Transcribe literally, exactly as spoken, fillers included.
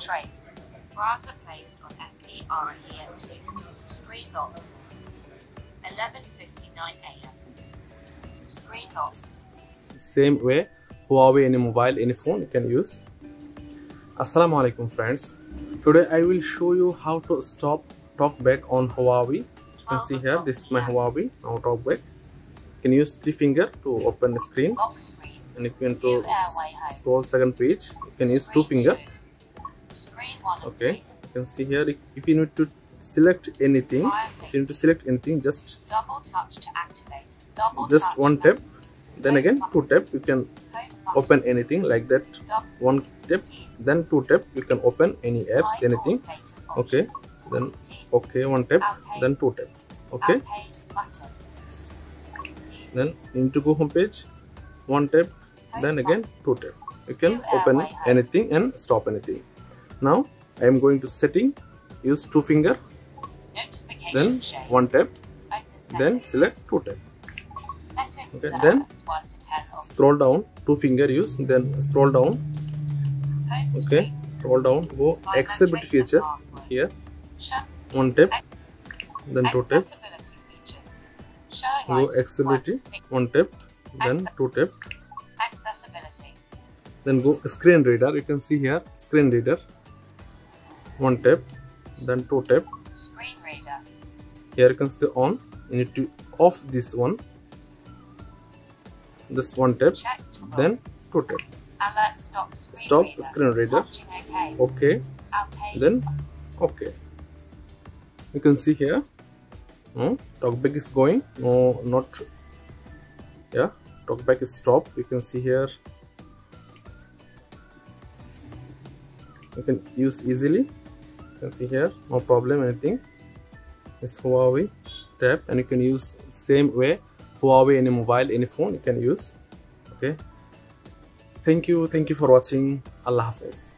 Trade. Browser placed on S C R E M two. Screen locked. eleven fifty-nine A M Screen locked. Same way, Huawei any mobile, any phone you can use. Assalamu alaikum friends. Today I will show you how to stop talkback on Huawei. You can see here, this is my Huawei, now talkback. You can use three finger to open the screen. And if you want to scroll second page, you can use two finger. Okay, you can see here, if you need to select anything, if you need to select anything, just double touch to activate. Double just touch one tap, then again two tap, you can open anything like that. One tap, then two tap, you can open any apps, anything. Okay, then okay, one tap, then two tap. Okay, then you need to go home page, one tap, then again two tap. You can open anything and stop anything. Now I am going to setting, use two finger, then one tap, then select two tap. Okay, then scroll down, two finger use, then scroll down. Okay, scroll down, go accessibility feature here, one tap, then two tap. Go accessibility, one tap, then two tap. Then go screen reader, you can see here screen reader, one tap, then two tap. Screen reader. Here you can see on, you need to off this one, this one tap, then two tap. Alert stop screen Stop reader. screen reader. Okay. Okay, Okay. then okay. You can see here, no, talkback is going, no, not, yeah, talkback is stop. You can see here, you can use easily. You can see here, no problem, anything. It's Huawei, tap, and you can use same way Huawei any mobile, any phone you can use. Okay, thank you, thank you for watching. Allah Hafiz.